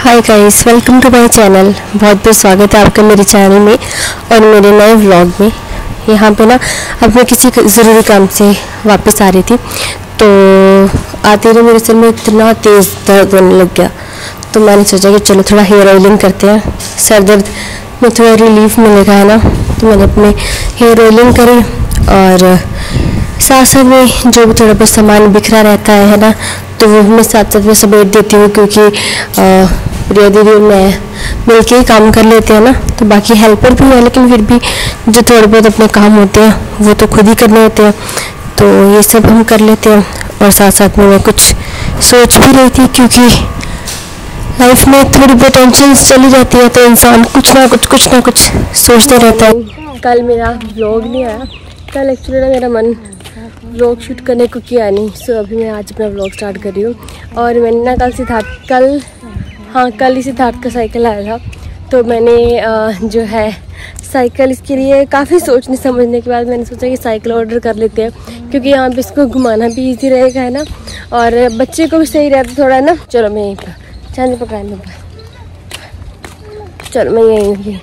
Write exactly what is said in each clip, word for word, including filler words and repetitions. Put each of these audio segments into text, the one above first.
Hi guys, welcome to my channel. बहुत बहुत स्वागत है आपका मेरे चैनल में और मेरे नए व्लॉग में। यहाँ पे ना अब मैं किसी ज़रूरी काम से वापस आ रही थी, तो आते ही मेरे सिर में इतना तेज़ दर्द होने लग गया। तो मैंने सोचा कि चलो थोड़ा हेयर ऑयलिंग करते हैं, सर दर्द में थोड़ा रिलीफ मिलेगा है ना। तो मैंने अपने हेयर ऑयलिंग करी और साथ साथ में जो भी थोड़ा बहुत सामान बिखरा रहता है है ना, तो वो मैं साथ साथ में समेट देती हूँ, क्योंकि प्रिया दीदी और मैं मिल के ही काम कर लेते हैं ना। तो बाकी हेल्पर भी है, लेकिन फिर भी जो थोड़े बहुत अपने काम होते हैं वो तो खुद ही करने होते हैं, तो ये सब हम कर लेते हैं। और साथ साथ में मैं कुछ सोच भी रही थी, क्योंकि लाइफ में थोड़ी बहुत टेंशन चली जाती है, तो इंसान कुछ ना कुछ कुछ ना कुछ सोचते रहता है। कल मेरा व्लॉग नहीं आया, कल एक्चुअली ना मेरा मन व्लॉग शूट करने को किया नहीं, सो अभी मैं आज अपना व्लॉग स्टार्ट कर रही हूँ। और मैंने ना कल सिद्धार्थ कल हाँ कल ही सिद्धार्थ का साइकिल आया था, तो मैंने आ, जो है साइकिल इसके लिए काफ़ी सोचने समझने के बाद मैंने सोचा कि साइकिल ऑर्डर कर लेते हैं, क्योंकि यहाँ पे इसको घुमाना भी इजी रहेगा है ना, और बच्चे को भी सही रहता थोड़ा ना। चलो मैं यहीं पर चांदी पकड़ा लूँ, चलो मैं यहीं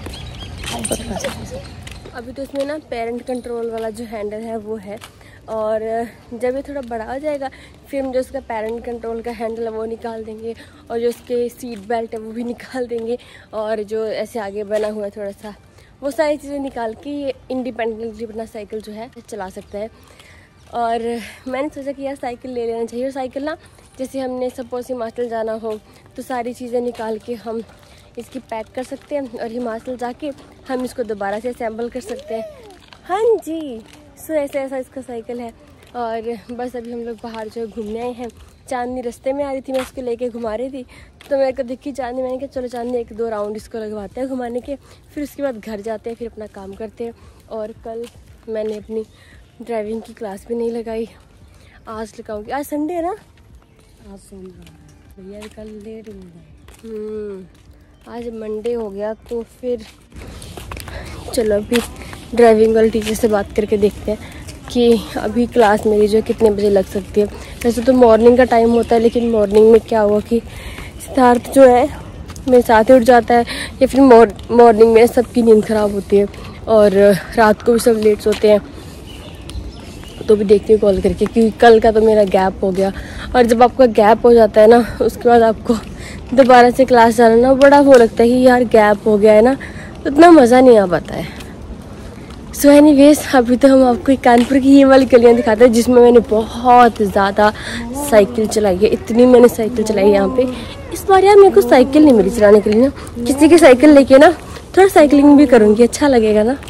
अभी तो इसमें ना पेरेंट कंट्रोल वाला जो हैंडल है वो है, और जब ये थोड़ा बड़ा हो जाएगा फिर हम जो उसका पेरेंट कंट्रोल का हैंडल है वो निकाल देंगे, और जो उसके सीट बेल्ट है वो भी निकाल देंगे, और जो ऐसे आगे बना हुआ है थोड़ा सा वो सारी चीज़ें निकाल के ये इंडिपेंडेंटली अपना साइकिल जो है चला सकता है। और मैंने सोचा कि यार साइकिल ले लेना चाहिए। और साइकिल ना जैसे हमने सपोज हिमाचल जाना हो तो सारी चीज़ें निकाल के हम इसकी पैक कर सकते हैं, और हिमाचल जाके हम इसको दोबारा से असेंबल कर सकते हैं। हाँ जी, सो ऐसा ऐसा इसका साइकिल है। और बस अभी हम लोग बाहर जो है घूमने आए हैं। चांदनी रास्ते में आ रही थी, मैं उसको लेके घुमा रही थी, तो मेरे को दिखी चांदनी, मैंने कहा चलो चांदनी एक दो राउंड इसको लगवाते हैं घुमाने के, फिर उसके बाद घर जाते हैं, फिर अपना काम करते हैं। और कल मैंने अपनी ड्राइविंग की क्लास भी नहीं लगाई, आज लगाऊंगी। आज संडे है ना, आज संडे भैया कल लेट हो गए, आज मंडे हो गया, तो फिर चलो अभी ड्राइविंग वाले टीचर से बात करके देखते हैं कि अभी क्लास मेरी जो है कितने बजे लग सकती है। वैसे तो मॉर्निंग का टाइम होता है, लेकिन मॉर्निंग में क्या हुआ कि सिद्धार्थ जो है मेरे साथ ही उठ जाता है, या फिर मॉर्निंग में सबकी नींद ख़राब होती है और रात को भी सब लेट सोते हैं। तो भी देखती हूँ कॉल करके, क्योंकि कल का तो मेरा गैप हो गया, और जब आपका गैप हो जाता है ना उसके बाद आपको दोबारा से क्लास जाना ना बड़ा वो लगता है कि यार गैप हो गया है ना, तो इतना मज़ा नहीं आ पाता है। सो एनीवेज, अभी तो हम आपको कानपुर की ये वाली गलियाँ दिखाते हैं जिसमें मैंने बहुत ज़्यादा साइकिल चलाई है। इतनी मैंने साइकिल चलाई है यहाँ पे। इस बार यार मेरे को साइकिल नहीं मिली चलाने के लिए ना, किसी की साइकिल लेके ना थोड़ा साइकिलिंग भी करूँगी, अच्छा लगेगा ना।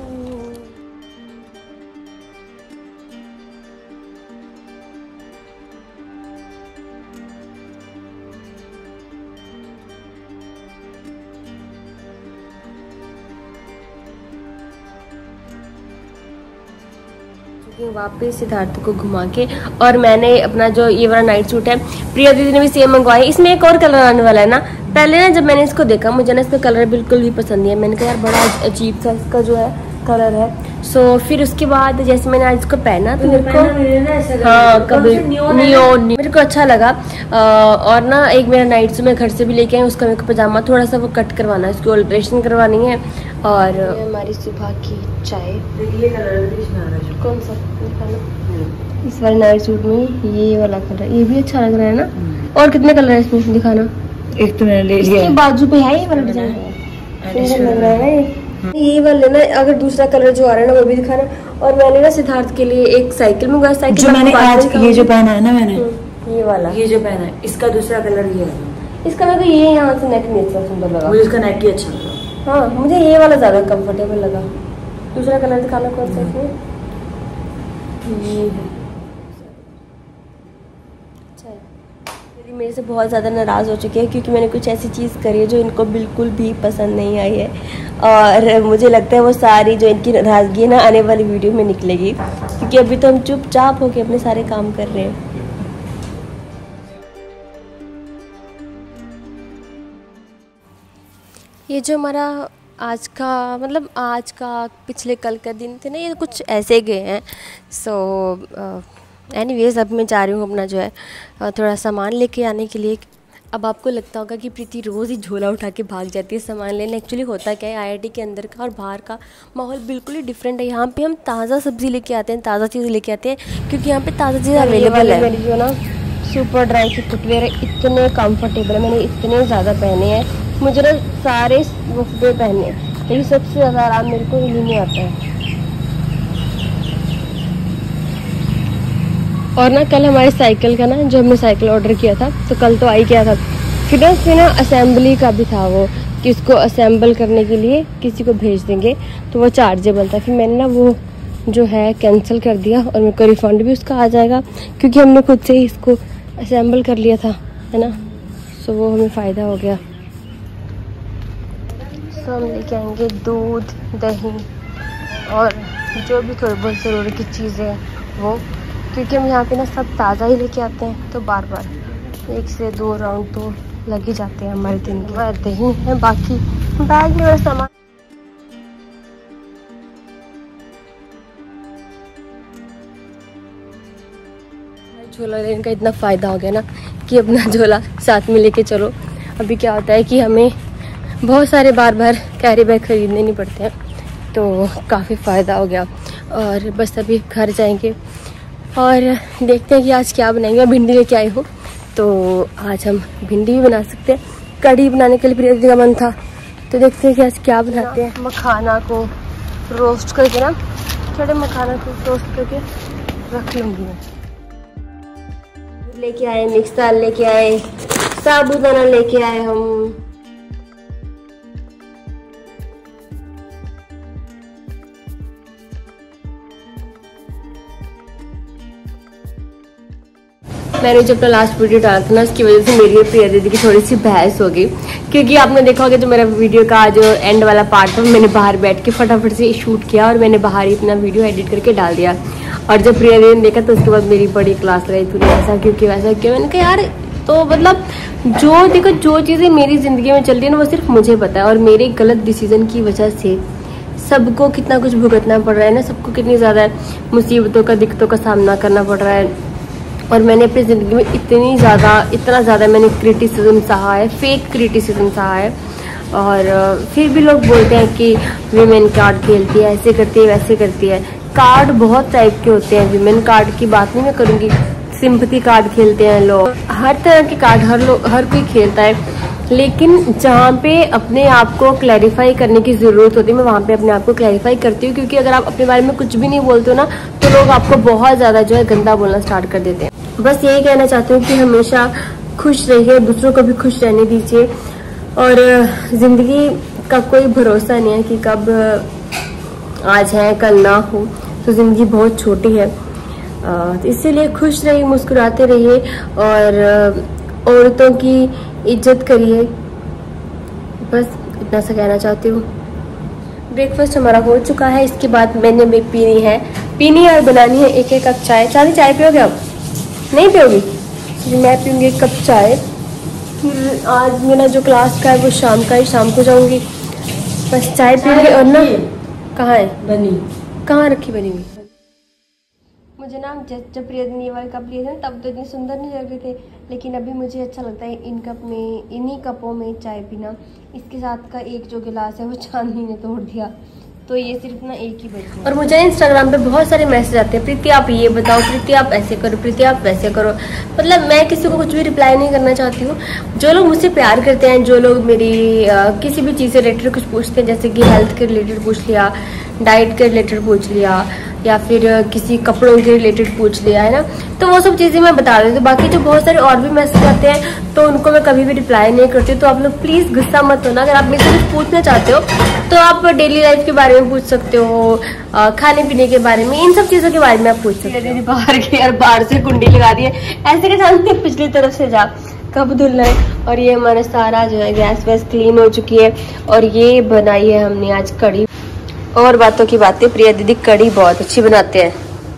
वापस सिद्धार्थ को घुमा के, और मैंने अपना जो ये वाला नाइट सूट है प्रिया दीदी ने भी सेम मंगवाई। इसमें एक और कलर आने वाला है ना। पहले ना जब मैंने इसको देखा मुझे ना इसका कलर बिल्कुल भी पसंद नहीं है, मैंने कहा यार बड़ा अजीब सा इसका जो है कलर है। सो so, फिर उसके बाद जैसे मैंने आज इसको पहना तो मेरे को हाँ कभी नियोन मेरे को अच्छा लगा। आ, और ना एक मेरा नाइट सूट मैं घर से भी लेके आई, उसका मेरे को पजामा थोड़ा सा वो कट करवाना है, उसकी ऑल्ट्रेशन करवानी है। और हमारी सुबह की चाय, ये कलर कौन सा दिखाना, इस वाले नाइट सूट में ये वाला कलर, ये भी अच्छा लग रहा है ना। और कितने कलर है इसमें दिखाना? एक तो मैंने ले लिया, बाजू पे है ये वाला डिजाइन, सुंदर लग रहा है ये। ये वाले ना अगर दूसरा कलर जो आ रहा है ना वो भी दिखाना। और मैंने ना सिद्धार्थ के लिए एक साइकिल मंगवाया, साइकिल जो मैंने आज ये जो पहना है ना, मैंने ये वाला ये जो पहना है इसका दूसरा कलर ये है। इसका लगा ये यहाँ से नेक नहीं अच्छा सुंदर लगा, मुझे इसका नेक ही अच्छा लगा। हाँ मुझे ये वाला ज्यादा कंफर्टेबल लगा। दूसरा कलर दिखाना कौन सा इसमें? ये है मेरे से बहुत ज़्यादा नाराज़ हो चुके हैं, क्योंकि मैंने कुछ ऐसी चीज़ करी है जो इनको बिल्कुल भी पसंद नहीं आई है, और मुझे लगता है वो सारी जो इनकी नाराज़गी है ना आने वाली वीडियो में निकलेगी, क्योंकि अभी तो हम चुपचाप होके अपने सारे काम कर रहे हैं। ये जो हमारा आज का मतलब आज का पिछले कल का दिन थे ना, ये कुछ ऐसे गए हैं। सो एनीवेज अब मैं जा रही हूँ अपना जो है थोड़ा सामान लेके आने के लिए। अब आपको लगता होगा कि प्रीति रोज़ ही झोला उठा के भाग जाती है सामान लेने। एक्चुअली होता क्या है, आईआईटी के अंदर का और बाहर का माहौल बिल्कुल ही डिफरेंट है। यहाँ पे हम ताज़ा सब्ज़ी लेके आते हैं, ताज़ा चीज़ लेके आते हैं, क्योंकि यहाँ पे ताज़ा चीज़ अवेलेबल है। मेरी जो ना सुपर ड्राई के फुटवेयर इतने कंफर्टेबल है, मैंने इतने ज़्यादा पहने हैं, मुझे ना सारे फुटवेयर पहने हैं, लेकिन सबसे ज़्यादा आराम मेरे को इन्हीं में आता है। और ना कल हमारे साइकिल का ना, जो हमने साइकिल ऑर्डर किया था, तो कल तो आ ही गया था, फिर ना उसमें ना असेंबली का भी था वो, कि उसको असेंबल करने के लिए किसी को भेज देंगे तो वो चार्जेबल था। फिर मैंने ना वो जो है कैंसिल कर दिया और मेरे को रिफंड भी उसका आ जाएगा, क्योंकि हमने खुद से ही इसको असेंबल कर लिया था, है ना, सो वो हमें फ़ायदा हो गया। सो हम लेके आएंगे दूध, दही और जो भी थोड़ी बहुत ज़रूरी की चीज़ें वो, क्योंकि हम यहाँ पे ना सब ताज़ा ही लेके आते हैं, तो बार बार एक से दो राउंड तो लग ही जाते हैं हमारे दिन के। दही है, बाकी बैग में सामान। झोला लेने का इतना फ़ायदा हो गया ना कि अपना झोला साथ में लेके चलो। अभी क्या होता है कि हमें बहुत सारे बार बार कैरी बैग खरीदने नहीं पड़ते हैं, तो काफ़ी फ़ायदा हो गया। और बस अभी घर जाएंगे और देखते हैं कि आज क्या बनाएंगे। मैं भिंडी लेके आई हूँ, तो आज हम भिंडी भी बना सकते हैं। कढ़ी बनाने के लिए प्रिया का मन था, तो देखते हैं कि आज क्या बनाते हैं। मखाना को रोस्ट करके ना, थोड़े मखाना को रोस्ट करके रख लूँगी मैं। लेके आए मिक्स दाल, लेके आए साबूदाना, लेके आए हम मैंने जो अपना लास्ट वीडियो डाला था ना, उसकी वजह से मेरी और प्रिया दीदी की थोड़ी सी बहस हो गई, क्योंकि आपने देखा होगा जो मेरा वीडियो का जो एंड वाला पार्ट था, मैंने बाहर बैठ के फटाफट से शूट किया और मैंने बाहर ही अपना वीडियो एडिट करके डाल दिया। और जब प्रिया दीदी ने देखा तो उसके बाद मेरी बड़ी क्लास रही, तूने ऐसा क्यों किया, वैसा क्यों। मैंने कहा यार, तो मतलब जो देखो जो चीज़ें मेरी ज़िंदगी में चल रही है ना, वो सिर्फ मुझे पता है, और मेरे गलत डिसीजन की वजह से सबको कितना कुछ भुगतना पड़ रहा है ना, सबको कितनी ज़्यादा मुसीबतों का, दिक्कतों का सामना करना पड़ रहा है। और मैंने अपनी ज़िंदगी में इतनी ज़्यादा इतना ज़्यादा मैंने क्रिटिसिज्म सहा है, फेक क्रिटिसिज्म सहा है, और फिर भी लोग बोलते हैं कि वीमेन कार्ड खेलती है, ऐसे करती है, वैसे करती है। कार्ड बहुत टाइप के होते हैं, वीमेन कार्ड की बात नहीं मैं करूँगी, सिंपैथी कार्ड खेलते हैं लोग, हर तरह के कार्ड हर लोग हर कोई खेलता है। लेकिन जहाँ पे अपने आप को क्लैरिफाई करने की ज़रूरत होती है, मैं वहाँ पे अपने आप को क्लैरिफाई करती हूँ, क्योंकि अगर आप अपने बारे में कुछ भी नहीं बोलते हो ना, तो लोग आपको बहुत ज़्यादा जो है गंदा बोलना स्टार्ट कर देते हैं। बस यही कहना चाहती हूँ कि हमेशा खुश रहिए, दूसरों को भी खुश रहने दीजिए, और ज़िंदगी का कोई भरोसा नहीं है कि कब आज है कल ना हो, तो ज़िंदगी बहुत छोटी है, तो इसीलिए खुश रहिए, मुस्कुराते रहिए और औरतों की इज्जत करिए। बस इतना सा कहना चाहती हूँ। ब्रेकफास्ट हमारा हो चुका है, इसके बाद मैंने भी पीनी है पीनी और बनानी है एक एक कप चाय। चांदी चाय पियोगे? अब नहीं पियोगी? मैं पीऊँगी एक कप चाय। फिर आज मेरा जो क्लास का है वो शाम का ही, शाम को जाऊँगी। बस चाय पीऊँगी। और ना कहाँ है बनी, कहाँ रखी बनी हुई? मुझे ना जब प्रिया दिन ये वाले कप लिए थे तब तो इतने सुंदर नहीं लग रहे थे, लेकिन अभी मुझे अच्छा लगता है इन कप में, इन्हीं कपों में चाय पीना। इसके साथ का एक जो गिलास है वो चांदनी ने तोड़ दिया, तो ये सिर्फ ना एक ही बची। और मुझे इंस्टाग्राम पे बहुत सारे मैसेज आते हैं, प्रीति आप ये बताओ, प्रीति आप ऐसे करो, प्रीति आप वैसे करो। मतलब मैं किसी को कुछ भी रिप्लाई नहीं करना चाहती हूँ। जो लोग मुझसे प्यार करते हैं, जो लोग मेरी आ, किसी भी चीज़ से रिलेटेड कुछ पूछते हैं, जैसे कि हेल्थ के रिलेटेड पूछ लिया, डाइट के रिलेटेड पूछ लिया, या फिर किसी कपड़ों के रिलेटेड पूछ लिया, है ना, तो वो सब चीज़ें मैं बता देती हूँ। बाकी जो बहुत सारे और भी मैसेज आते हैं तो उनको मैं कभी भी रिप्लाई नहीं करती। तो आप लोग प्लीज़ गुस्सा मत होना। अगर आप मेरे से कुछ पूछना चाहते हो तो आप डेली लाइफ के बारे में पूछ सकते हो, आ, खाने पीने के बारे में, इन सब चीज़ों के बारे में आप पूछ सकते हो। बाहर की और बाहर से कुंडी लगा दी है, ऐसे के जानते पिछली तरफ से जा कब धुलना है। और ये हमारा सारा जो है गैस वैस क्लीन हो चुकी है। और ये बनाई है हमने आज कढ़ी। और बातों की बातें, प्रिया दीदी कढ़ी बहुत अच्छी बनाते हैं।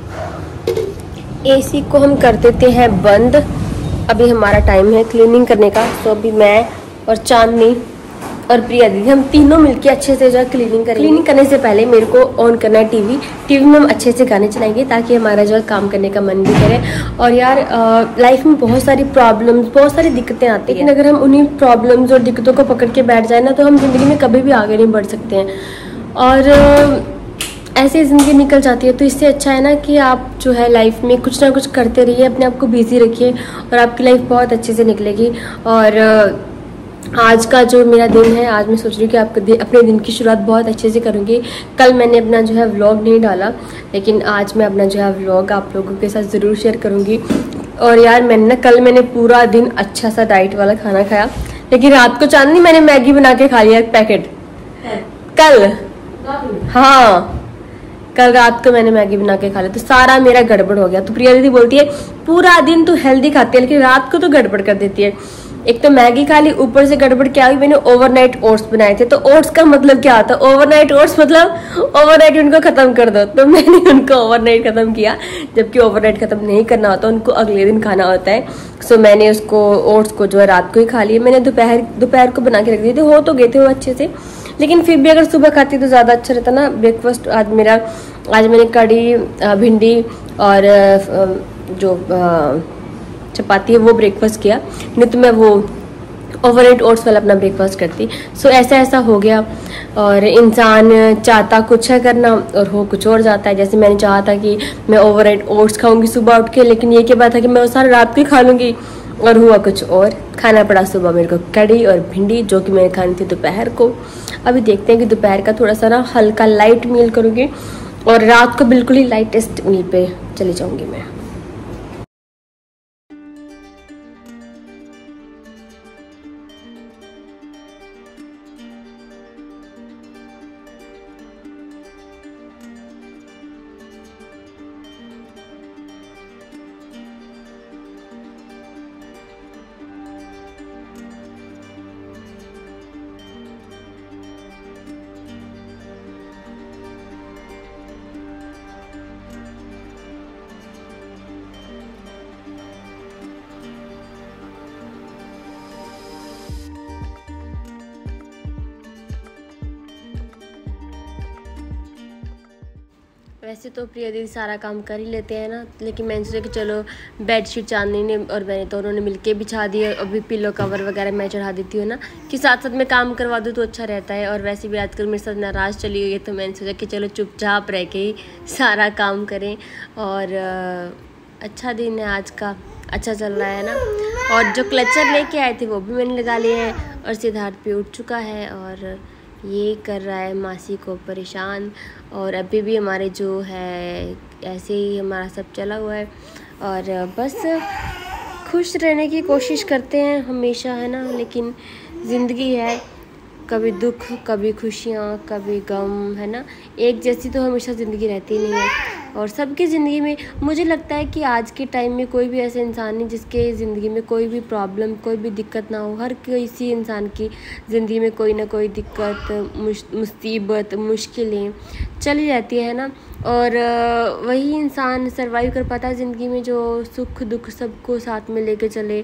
एसी को हम कर देते हैं बंद। अभी हमारा टाइम है क्लीनिंग करने का, तो अभी मैं और चांदनी और प्रिया दीदी, हम तीनों मिलके अच्छे से जो है क्लीनिंग करेंगे। क्लीनिंग करने से पहले मेरे को ऑन करना है टीवी। टीवी में हम अच्छे से गाने चलाएंगे ताकि हमारा जो है काम करने का मन भी करे। और यार लाइफ में बहुत सारी प्रॉब्लम्स, बहुत सारी दिक्कतें आती हैं, लेकिन अगर हम उन्हीं प्रॉब्लम्स और दिक्कतों को पकड़ के बैठ जाए ना, तो हम जिंदगी में कभी भी आगे नहीं बढ़ सकते हैं और ऐसे ज़िंदगी निकल जाती है। तो इससे अच्छा है ना कि आप जो है लाइफ में कुछ ना कुछ करते रहिए, अपने आप को बिजी रखिए और आपकी लाइफ बहुत अच्छे से निकलेगी। और आज का जो मेरा दिन है, आज मैं सोच रही हूँ कि आपके अपने दिन की शुरुआत बहुत अच्छे से करूँगी। कल मैंने अपना जो है व्लॉग नहीं डाला, लेकिन आज मैं अपना जो है व्लॉग आप लोगों के साथ ज़रूर शेयर करूँगी। और यार मैंने ना कल मैंने पूरा दिन अच्छा सा डाइट वाला खाना खाया, लेकिन रात को चांदनी मैंने मैगी बना के खा लिया एक पैकेट। कल हाँ कल रात को मैंने मैगी बना के खा लिया, तो सारा मेरा गड़बड़ हो गया। तो प्रिया दीदी बोलती है पूरा दिन तू हेल्दी खाती है लेकिन रात को तो गड़बड़ कर देती है। एक तो मैगी खा ली, ऊपर से गड़बड़ क्या हुई, मैंने ओवरनाइट ओट्स बनाए थे। तो ओट्स का मतलब क्या होता है, ओवरनाइट ओट्स मतलब ओवरनाइट उनको खत्म कर दो। तो मैंने उनको ओवरनाइट खत्म किया, जबकि ओवरनाइट खत्म नहीं करना होता, उनको अगले दिन खाना होता है। सो मैंने उसको ओट्स को जो है रात को ही खा लिया। मैंने दोपहर दोपहर को बना के रख दिए थे, हो तो गए थे वो अच्छे से, लेकिन फिर भी अगर सुबह खाती तो ज़्यादा अच्छा रहता ना ब्रेकफास्ट। आज मेरा आज मैंने कड़ी, भिंडी और जो चपाती है वो ब्रेकफास्ट किया, नहीं तो मैं वो ओवरनाइट ओट्स वाला अपना ब्रेकफास्ट करती। सो ऐसा ऐसा हो गया। और इंसान चाहता कुछ है करना और हो कुछ और जाता है। जैसे मैंने चाहा था कि मैं ओवरनाइट ओट्स खाऊंगी सुबह उठ के, लेकिन ये क्या बात है कि मैं वो सारा रात को ही खा लूँगी, और हुआ कुछ और। खाना पड़ा सुबह मेरे को कड़ी और भिंडी, जो कि मैंने खानी थी दोपहर को। अभी देखते हैं कि दोपहर का थोड़ा सा ना हल्का लाइट मील करूँगी और रात को बिल्कुल ही लाइटेस्ट मील पे चली जाऊँगी मैं। वैसे तो प्रिया दीदी सारा काम कर ही लेते हैं ना, लेकिन मैंने सोचा कि चलो बेडशीट चांदनी ने और मैंने दोनों ने मिलके बिछा दिए। अभी पिलो कवर वगैरह मैं चढ़ा देती हूँ ना, कि साथ साथ में काम करवा दूँ तो अच्छा रहता है। और वैसे भी आजकल मेरे साथ नाराज़ चली हुई है, तो मैंने सोचा कि चलो चुपचाप रह के ही सारा काम करें। और अच्छा दिन है आज का, अच्छा चल रहा है ना। और जो क्लचर लेके आए थे वो भी मैंने लगा लिए हैं और सिद्धार्थ भी उठ चुका है और ये कर रहा है मासी को परेशान। और अभी भी हमारे जो है ऐसे ही हमारा सब चला हुआ है और बस खुश रहने की कोशिश करते हैं हमेशा, है ना। लेकिन ज़िंदगी है, कभी दुख कभी खुशियाँ कभी गम, है ना। एक जैसी तो हमेशा ज़िंदगी रहती नहीं है। और सबकी ज़िंदगी में मुझे लगता है कि आज के टाइम में कोई भी ऐसा इंसान नहीं जिसके ज़िंदगी में कोई भी प्रॉब्लम, कोई भी दिक्कत ना हो। हर किसी इंसान की ज़िंदगी में कोई ना कोई दिक्कत, मुसीबत, मुश्किलें चली जाती है ना। और वही इंसान सरवाइव कर पाता है ज़िंदगी में जो सुख दुख सबको साथ में लेके चले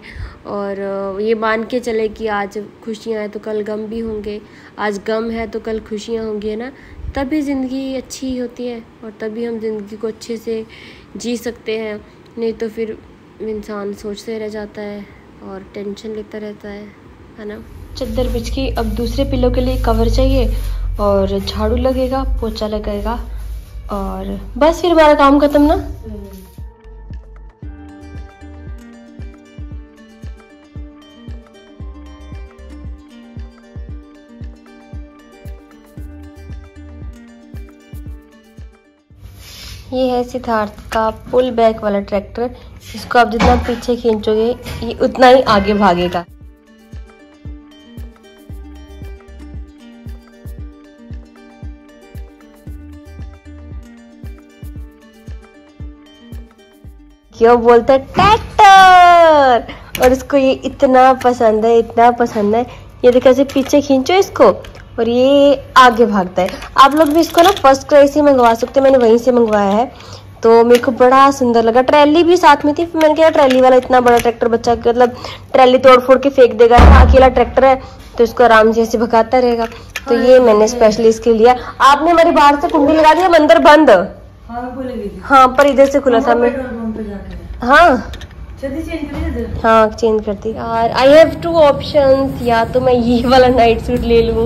और ये मान के चले कि आज खुशियाँ हैं तो कल गम भी होंगे, आज गम है तो कल खुशियाँ होंगी, है ना। तभी ज़िंदगी अच्छी होती है और तभी हम ज़िंदगी को अच्छे से जी सकते हैं। नहीं तो फिर इंसान सोचते रह जाता है और टेंशन लेता रहता है, है ना। चद्दर बिछ के अब दूसरे पिलो के लिए कवर चाहिए और झाड़ू लगेगा, पोछा लगेगा और बस फिर हमारा काम खत्म ना। ये है सिद्धार्थ का पुल बैक वाला ट्रैक्टर। इसको आप जितना पीछे खींचोगे ये उतना ही आगे भागेगा। क्यों बोलते हैं ट्रैक्टर, और इसको ये इतना पसंद है, इतना पसंद है। ये देखो ऐसे पीछे खींचो इसको और ये आगे भागता है। आप लोग भी इसको ना फर्स्ट क्राई से मंगवा सकते हैं, मैंने वहीं से मंगवाया है। तो मेरे को बड़ा सुंदर लगा। ट्रैली भी साथ में थी, फिर मैंने कहा ट्रैली वाला इतना बड़ा ट्रैक्टर बच्चा मतलब ट्रैली तोड़ फोड़ के फेंक देगा, अकेला ट्रैक्टर है तो इसको आराम से ऐसे भगाता रहेगा। तो ये मैंने स्पेशली इसके लिया। आपने हमारी बाहर से कुंडी लगा दिया, अंदर बंद। हाँ पर इधर से खुला था मैं। हाँ हाँ चेंज कर दी यार। आई हैव टू ऑप्शंस, या तो मैं ये वाला नाइट सूट ले लूं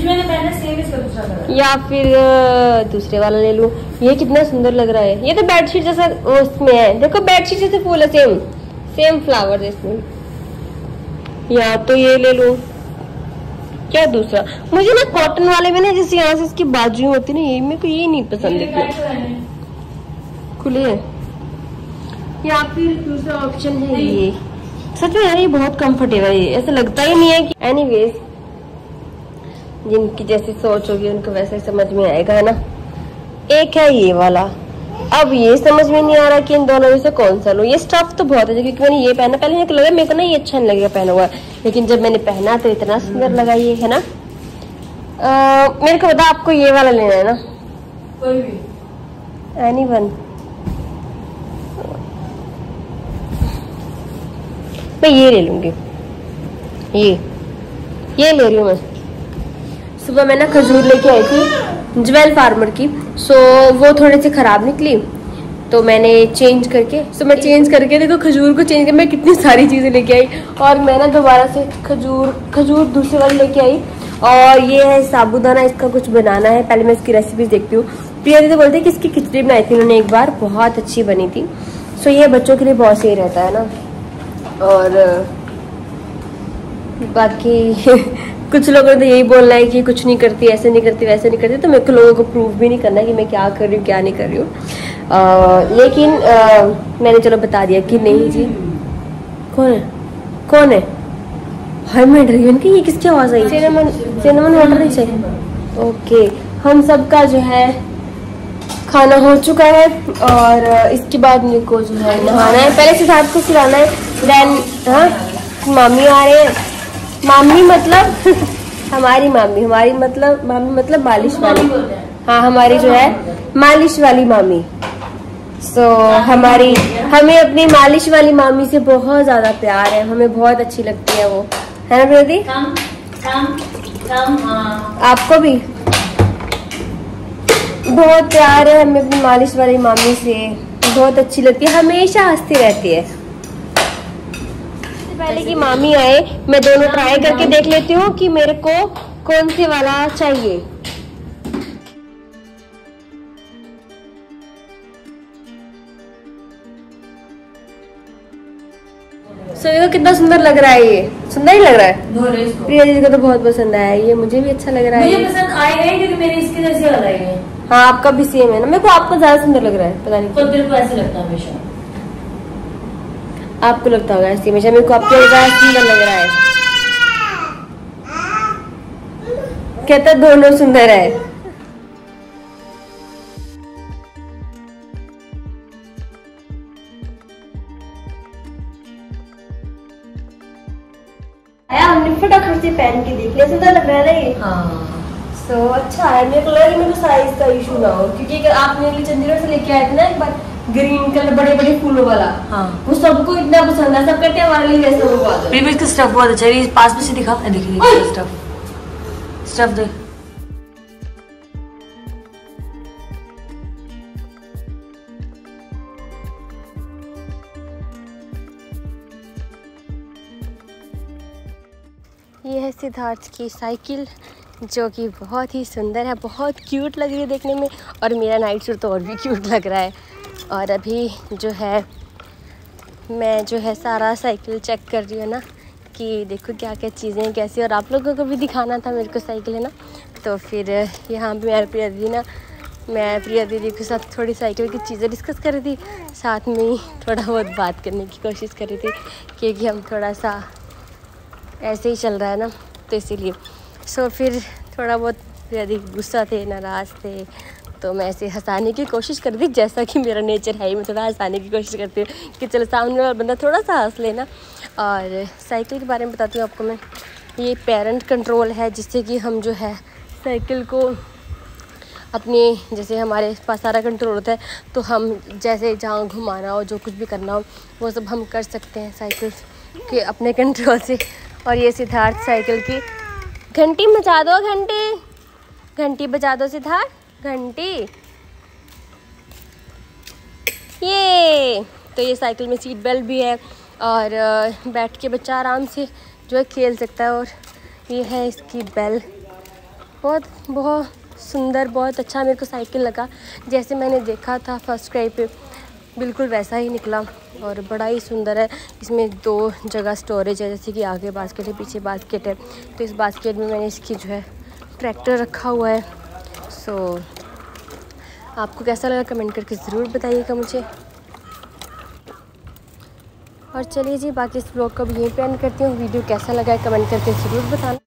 या फिर दूसरे वाला ले लूं। ये कितना सुंदर लग रहा है, ये तो बेडशीट जैसा उसमें है, देखो बेडशीट जैसे फूल है, सेम सेम फ्लावर जैसे। या तो ये ले लूं क्या दूसरा। मुझे ना कॉटन वाले में ना जैसे यहाँ से इसकी बाजू होती ना, ये मेरे को ये नहीं पसंद है, खुले है। या फिर दूसरा ऑप्शन है ये। सच में यार ये बहुत कंफर्टेबल है, ऐसा लगता ही नहीं है कि। एनीवेज जिनकी जैसी सोच होगी उनको वैसे समझ में आएगा, है ना। एक है ये वाला, अब ये समझ में नहीं आ रहा कि इन दोनों में से कौन सा लूं। ये स्टफ तो बहुत है क्योंकि मैंने ये पहना, पहले लगा मेरे को ना ये अच्छा नहीं लगेगा पहना हुआ, लेकिन जब मैंने पहना तो इतना सुंदर लगा ये, है ना। आ, मेरे को बता आपको ये वाला लेना है ना, कोई भी एनी वन। मैं ये ले लूंगी, ये ये ले रही हूँ मैं। सुबह मैं ना खजूर लेके आई थी ज्वेल फार्मर की, सो वो थोड़ी सी खराब निकली तो मैंने चेंज करके सो मैं चेंज करके देखो खजूर को चेंज कर मैं कितनी सारी चीज़ें लेके आई। और मैं ना दोबारा से खजूर खजूर दूसरे वाले लेके आई। और ये है साबूदाना, इसका कुछ बनाना है, पहले मैं इसकी रेसिपी देखती हूँ। प्रिया दीदी बोलते हैं कि इसकी खिचड़ी बनाई थी उन्होंने एक बार, बहुत अच्छी बनी थी। सो ये बच्चों के लिए बहुत सही रहता है ना। और बाकी कुछ लोगों ने तो यही बोलना है कि कुछ नहीं करती, ऐसे नहीं करती, वैसे नहीं करती, तो मेरे को लोगों को प्रूव भी नहीं करना है कि मैं क्या कर रही हूँ क्या नहीं कर रही हूँ। लेकिन आ, मैंने चलो बता दिया कि नहीं जी। कौन है कौन है हाय मैं डर गई कि ये किसकी आवाज आई। सिनेमन सिनेमन वाटर नहीं चाहिए। ओके, हम सबका जो है खाना हो चुका है और इसके बाद मेरे को जो है नहाना है। पहले सिद्धार्थ को खिलाना है, देन हाँ मामी आ रहे हैं। मामी मतलब हमारी मामी, हमारी मतलब मामी मतलब मालिश वाली। हाँ हमारी जो है मालिश वाली मामी। सो so, हमारी हमें अपनी मालिश वाली मामी से बहुत ज्यादा प्यार है, हमें बहुत अच्छी लगती है वो, है ना प्रीति? आपको भी बहुत प्यार है हमें अपनी मालिश वाली मामी से, बहुत अच्छी लगती है, हमेशा हंसती रहती है। पहले की मामी आए मैं दोनों ट्राई करके देख लेती हूँ कि मेरे को कौन से वाला चाहिए। सो so, कितना सुंदर लग रहा है, ये सुंदर ही लग रहा है। प्रिया दीदी को तो बहुत पसंद आया, ये मुझे भी अच्छा लग रहा है। मुझे पसंद आएगा ही क्योंकि मेरी इसके जैसी वाला है। हाँ आपका भी सेम है ना, मेरे को आपका ज्यादा सुंदर लग रहा है, पता नहीं तो मेरे को ऐसे लगता है हमेशा। आपको लगता होगा ऐसे, हमेशा मेरे को आपके ज्यादा सुंदर लग रहा है। कहता दोनों सुंदर है। आया हमने फटाफट से पहन के देख लिया, सुंदर लग रहा है ना ये। हाँ सो so, अच्छा है। मेरे को लगा कि मेरे को साइज का इशू ना हो, क्योंकि अगर आप मेरे लिए चंडीगढ़ से लेके आए थे ना एक बार ग्रीन कलर बड़े बड़े फूलों वाला, हाँ वो सबको इतना पसंद है, सब कहते हैं हमारे लिए वैसा होगा। प्रीवियस का स्टफ बहुत अच्छा है, पास में से दिखा, देखिए स्टफ स्टफ देख। ये है सिद्धार्थ की साइकिल जो कि बहुत ही सुंदर है, बहुत क्यूट लग रही है देखने में, और मेरा नाइट सूट तो और भी क्यूट लग रहा है। और अभी जो है मैं जो है सारा साइकिल चेक कर रही हूँ ना कि देखो क्या क्या चीज़ें कैसी, और आप लोगों को भी दिखाना था मेरे को साइकिल, है ना। तो फिर यहाँ पे मेरी प्रिया दीदी ना मैं प्रिया दीदी के साथ थोड़ी साइकिल की चीज़ें डिस्कस कर रही थी, साथ में ही थोड़ा बहुत बात करने की कोशिश कर रही थी क्योंकि हम थोड़ा सा ऐसे ही चल रहा है ना, तो इसीलिए। सो फिर थोड़ा बहुत प्रिया दीदी गुस्सा थे, नाराज़ थे, तो मैं ऐसे हंसाने की कोशिश कर रही थी, जैसा कि मेरा नेचर है ही, मैं थोड़ा हंसाने की कोशिश करती हूँ कि चलो सामने वाला बंदा थोड़ा सा हंस लेना। और साइकिल के बारे में बताती हूँ आपको मैं। ये पेरेंट कंट्रोल है जिससे कि हम जो है साइकिल को अपनी, जैसे हमारे पास सारा कंट्रोल होता है तो हम जैसे जहाँ घुमाना हो, जो कुछ भी करना हो वो सब हम कर सकते हैं साइकिल के अपने कंट्रोल से। और ये सिद्धार्थ साइकिल की घंटी बजा दो, घंटी घंटी बजा दो सिद्धार्थ, घंटी। ये तो ये साइकिल में सीट बेल्ट भी है और बैठ के बच्चा आराम से जो है खेल सकता है। और ये है इसकी बेल, बहुत बहुत सुंदर, बहुत अच्छा मेरे को साइकिल लगा। जैसे मैंने देखा था फर्स्ट क्राई पे बिल्कुल वैसा ही निकला और बड़ा ही सुंदर है। इसमें दो जगह स्टोरेज है, जैसे कि आगे बास्केट है, पीछे बास्केट है। तो इस बास्केट में मैंने इसकी जो है ट्रैक्टर रखा हुआ है। सो आपको कैसा लगा कमेंट करके ज़रूर बताइएगा मुझे। और चलिए जी, बाकी इस ब्लॉग को भी यहीं पे एंड करती हूँ। वीडियो कैसा लगा है कमेंट करके ज़रूर बताना।